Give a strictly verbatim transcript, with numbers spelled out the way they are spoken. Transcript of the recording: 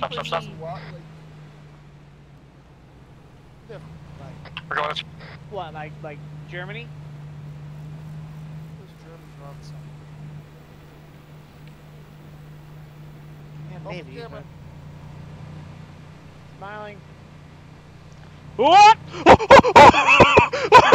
Stop, stop, stop. What, like, different, like, We're going. What, like, like Germany? those Germans are on the side. Yeah, Oh, maybe. yeah, but... man. Smiling. What?